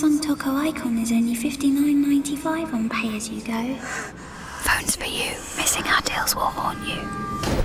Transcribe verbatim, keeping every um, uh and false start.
Samsung Toco icon is only fifty-nine ninety-five on pay-as-you-go. Phones for you. Missing our deals will haunt you.